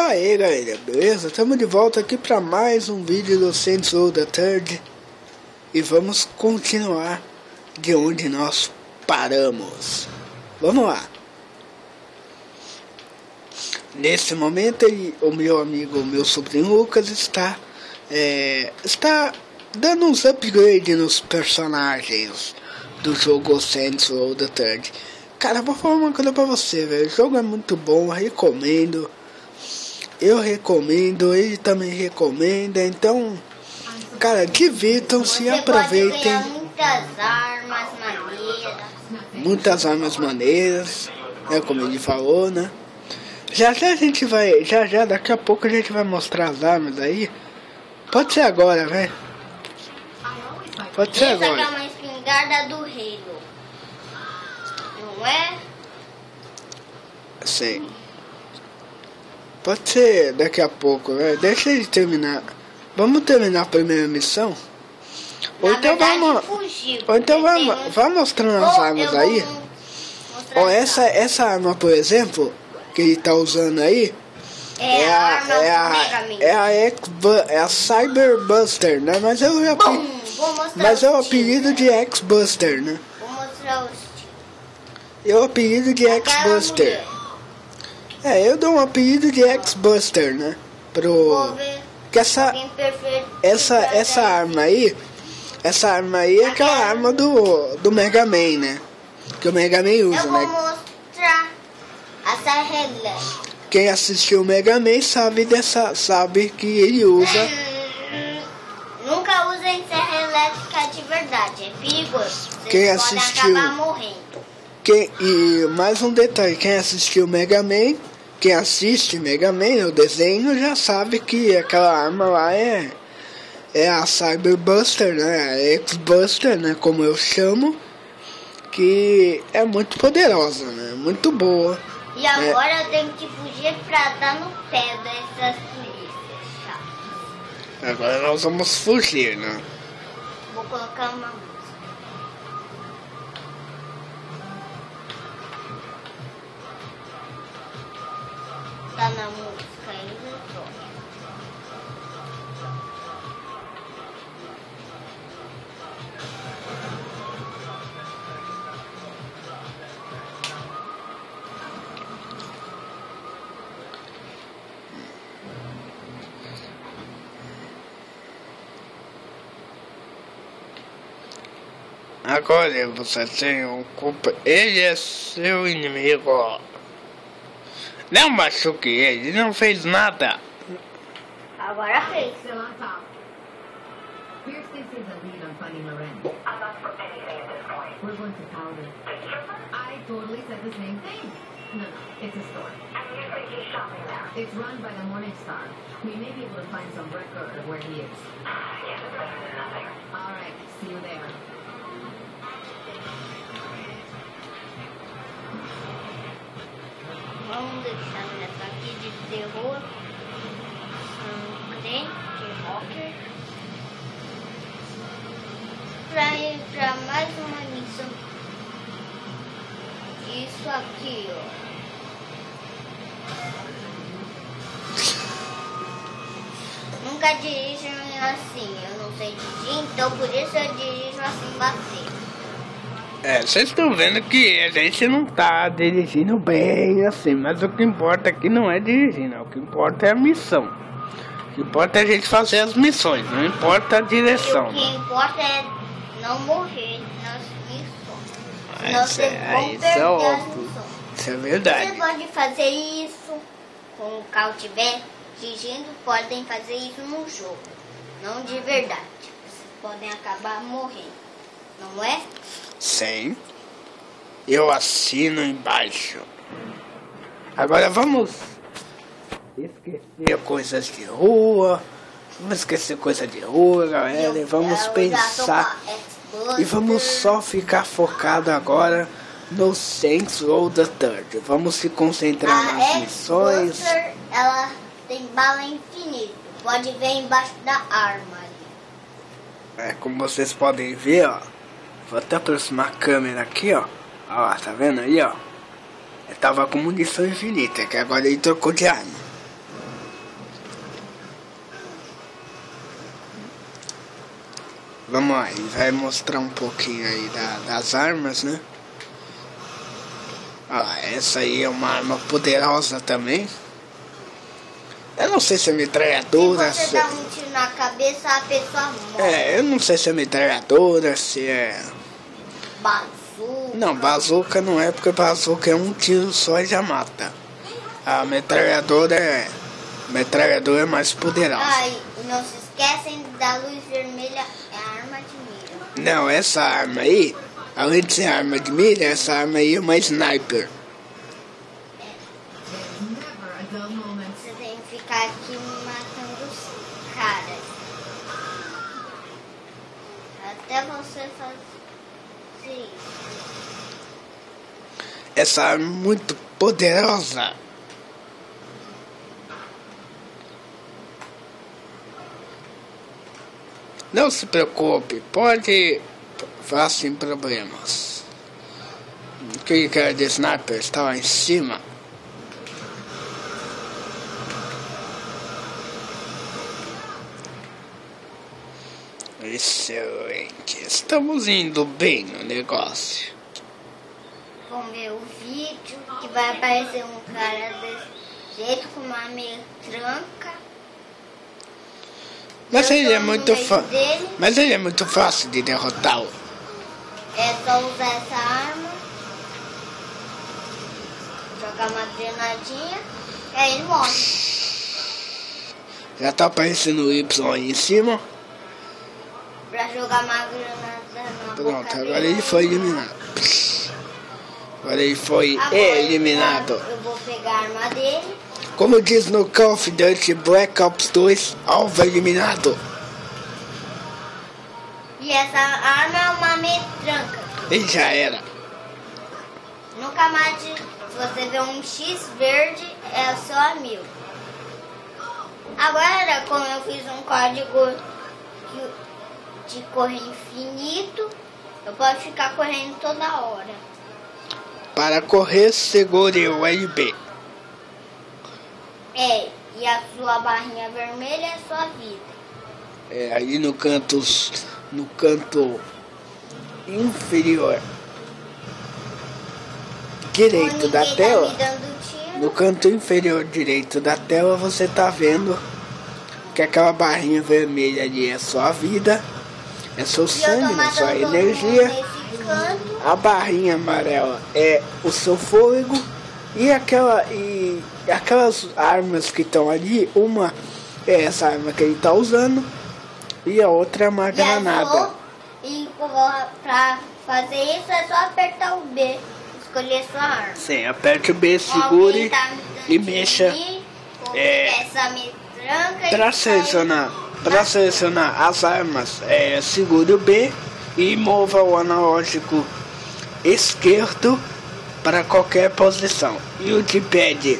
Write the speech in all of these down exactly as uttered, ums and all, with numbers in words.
aí galera, beleza? Estamos de volta aqui para mais um vídeo do Saints Row the Third. E vamos continuar de onde nós paramos. Vamos lá. Nesse momento o meu amigo, o meu sobrinho Lucas está é, Está dando uns upgrades nos personagens do jogo Saints Row the Third. Cara, vou falar uma coisa pra você, velho. O jogo é muito bom, eu recomendo. Eu recomendo, ele também recomenda. Então, cara, divirtam-se, aproveitem. Muitas armas maneiras. Muitas armas maneiras, né? Como ele falou, né? Já já a gente vai, já já daqui a pouco a gente vai mostrar as armas aí. Pode ser agora, velho. Pode ser Essa agora. é uma espingarda do Halo. Não é? Sim. Pode ser daqui a pouco, velho. Deixa ele terminar. Vamos terminar a primeira missão? Ou Na então verdade, vamos. fugir, Ou então porque vamos, temos- vamos mostrando as Ou armas eu aí. vou mostrar Ó, essa, essa arma, por exemplo, que ele tá usando aí. é, É a a, arma é do a, Mega Man. é a, X- é a Cyberbuster, né? Mas eu já Bom, vou mostrar Mas é o os apelido tiros. de X-Buster, né? Vou mostrar os tiros. É o apelido de Aquela X-Buster. mulher. É, eu dou um apelido de X-Buster, né? Vou Pro. ver Que essa, alguém perfeito. essa, essa arma aí. Essa arma aí é aquela Aquela- arma do, do Mega Man, né? Que o Mega Man usa, Eu vou né? mostrar a serra elétrica. Quem assistiu o Mega Man sabe dessa. Sabe que ele usa. Hum, Nunca usem serra elétrica de verdade, é perigoso. Vocês Quem podem assistiu- acabar morrendo. Quem, e mais um detalhe, quem assistiu Mega Man, quem assiste Mega Man, o desenho, já sabe que aquela arma lá é, é a Cyberbuster, né? A X-Buster, né? Como eu chamo, que é muito poderosa, né? Muito boa. E agora eu tenho que fugir pra dar no pé dessas polícias chatas. Agora nós vamos fugir, né? Vou colocar uma música. Tá na música eletrônica. Agora você tem um culpa. Ele é seu inimigo. Não machuque ele, ele não fez nada. Agora fez. Still on top. Pierce thinks he's a lead on finding Loren. I'm not from anything at this point. We're going to Powder. I totally said the same thing. No, no, it's a store. And you think he's shopping there? It's run by the Morning Star. We may be able to find some record of where he is. Yeah, that's better than nothing. All right, see you there. Vamos deixar nessa aqui de terror. Um crente, rocker. Pra ir pra mais uma missão. Isso aqui, ó. Nunca dirijam assim, eu não sei dirigir, então por isso eu dirijo assim bater. É, vocês estão vendo que a gente não tá dirigindo bem assim, mas o que importa aqui não é dirigir, não. O que importa é a missão. O que importa é a gente fazer as missões, não importa a E direção. o que importa é não morrer nas missões. Senão Isso vocês é, vão isso perder é as óbvio. missões. Isso é Você verdade. pode fazer isso com o carro estiver dirigindo, podem fazer isso no jogo, não de verdade. Vocês podem acabar morrendo, não é? Sim. Eu assino embaixo. Agora vamos esquecer coisas de rua. Vamos esquecer coisa de rua, galera. E vamos Eu já tô pensar. com a Xbox. E vamos só ficar focado agora no Saints Row the Third. Vamos se concentrar A nas missões. Xboxer, ela tem bala infinita. Pode ver embaixo da arma ali. É, como vocês podem ver, ó. Vou até aproximar a câmera aqui, ó. Ó lá, tá vendo aí, ó? Eu tava com munição infinita, que agora ele trocou de arma. Vamos lá, ele vai mostrar um pouquinho aí da, das armas, né? Ah, essa aí é uma arma poderosa também. Eu não sei se é metralhadora. Se você se... dá um tiro na cabeça, a pessoa morre. É, eu não sei se é metralhadora, se é... Bazuca. Não, bazuca não é, porque bazuca é um tiro só e já mata. A metralhadora é... metralhadora é mais poderosa. Ah, e não se esquecem da luz vermelha, é a arma de mira. Não, essa arma aí, além de ser arma de mira, essa arma aí é uma sniper. Never a dull moment. Você tem que ficar aqui matando os caras. Até você fazer isso. Essa arma é muito poderosa. Não se preocupe, pode vá sem problemas. Aquele cara de sniper está lá em cima. Excelente, estamos indo bem no negócio. Vamos ver o vídeo que vai aparecer um cara desse jeito com uma metranca. Mas Eu ele tô é no muito meio fácil. dele. Mas ele é muito fácil de derrotá-lo. É só usar essa arma, jogar uma granadinha e aí ele morre. Já tá aparecendo o Y aí em cima. Pra jogar uma granada na Pronto, boca agora dele. ele foi eliminado. Agora ele foi Agora eliminado. Eu vou pegar a arma dele. Como diz no Call of Duty Black Ops dois, alvo eliminado. E essa arma é uma metranca. E já era. Nunca mais, se você vê um X verde, é o seu amigo. Agora, como eu fiz um código de correr infinito, eu posso ficar correndo toda hora. Para correr, segure o L B. É, e a sua barrinha vermelha é sua vida. É, ali no canto, no canto inferior direito Como da ninguém tela, tá me dando tiro, no canto inferior direito da tela, você tá vendo que aquela barrinha vermelha ali é sua vida, é seu e eu tô sangue, né, matando sua todo mundo energia. nesse canto. A barrinha amarela é o seu fôlego. E, aquela, e aquelas armas que estão ali, uma é essa arma que ele está usando e a outra é uma E granada. azul, e pra fazer isso é só apertar o B, escolher sua arma. Sim, aperte o B, Alguém segure tá me dando e mexa tiro, ou é, essa metranca e para sai- selecionar, para selecionar as armas, é, segure o B e mova o analógico esquerdo para qualquer posição. E o D-pad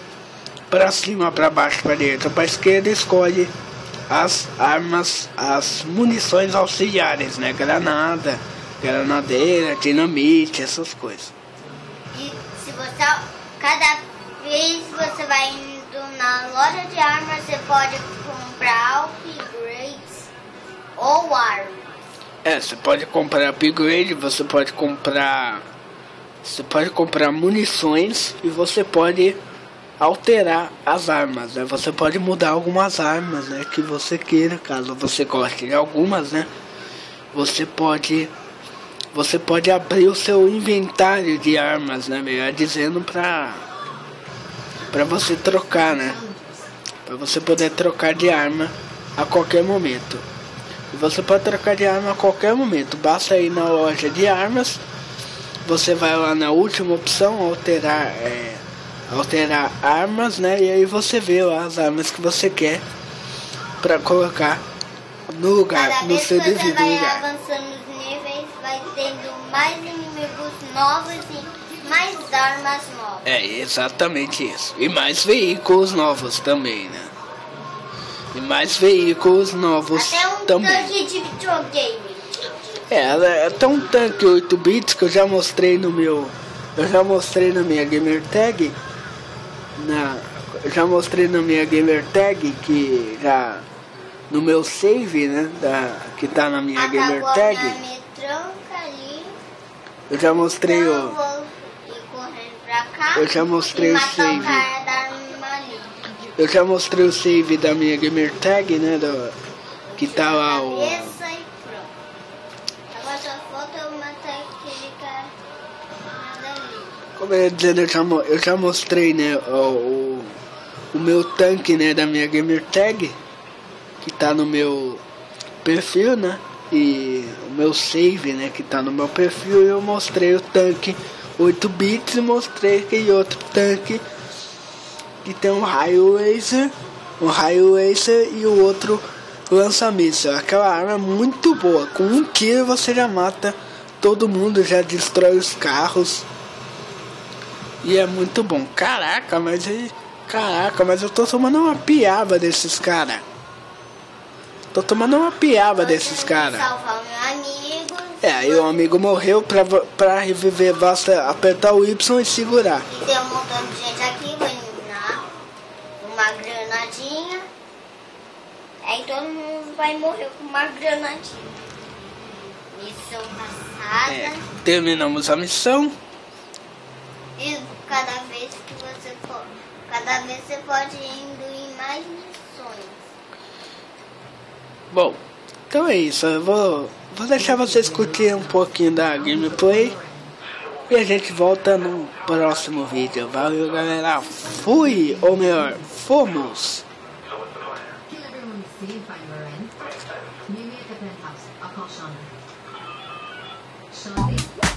para cima, para baixo, para direita, para esquerda, escolhe as armas, as munições auxiliares, né? Granada, granadeira, dinamite, essas coisas. E se você, cada vez você vai indo na loja de armas, você pode comprar upgrades ou armas. É, você pode comprar upgrade, você pode comprar, você pode comprar munições e você pode alterar as armas, né? Você pode mudar algumas armas, né, que você queira, caso você goste de algumas, né? Você pode, você pode abrir o seu inventário de armas, né, melhor dizendo, pra, pra você trocar, né? Pra você poder trocar de arma a qualquer momento. E você pode trocar de arma a qualquer momento. Basta ir na loja de armas. Você vai lá na última opção, alterar, é, alterar armas, né? E aí você vê lá as armas que você quer para colocar no lugar, Cada no vez seu que você devido vai lugar. avançando nos níveis, vai tendo mais inimigos novos e mais armas novas. É exatamente isso. E mais veículos novos também, né? E mais veículos novos Até um também. tanque de videogame. É, ela é tão um tanque oito bits que eu já mostrei no meu. Eu já mostrei na minha gamer tag. Na, eu já mostrei na minha gamer tag que já no meu save, né, da, que tá na minha gamer tag. Me tranca ali. Eu já mostrei Então o... eu vou ir correndo pra cá. Eu já mostrei e o matar save. o cara da arma ali. Eu já mostrei o save da minha gamer tag, né, do, que tá lá o... Cabeça e pronto. Agora só falta eu matar aquele cara ali. Como eu ia dizendo, eu já, mo- eu já mostrei, né, o, o, o meu tanque, né, da minha gamer tag, que tá no meu perfil, né, e o meu save, né, que tá no meu perfil, e eu mostrei o tanque oito bits e mostrei aquele outro tanque que tem um raio laser, um raio laser e o outro lança-míssil. Aquela arma é muito boa, com um tiro você já mata todo mundo, já destrói os carros. E é muito bom. Caraca, mas aí... Caraca, mas eu tô tomando uma piaba desses caras. Tô tomando uma piaba desses caras. Salvar meu amigo. É, aí o amigo morreu, pra, pra reviver basta apertar o Y e segurar. E tem um montão de gente aqui, vou eliminar. Uma granadinha. Aí todo mundo vai morrer com uma granadinha. Missão passada. É, terminamos a missão. E cada vez que você for, cada vez você pode ir indo em mais missões. Bom, então é isso. Eu vou, vou deixar vocês curtirem um pouquinho da gameplay. E a gente volta no próximo vídeo. Valeu, galera. Fui! Ou melhor, fomos! Kill everyone safe on your end. Meet me at the penthouse. I'll call Shauna. Shanti?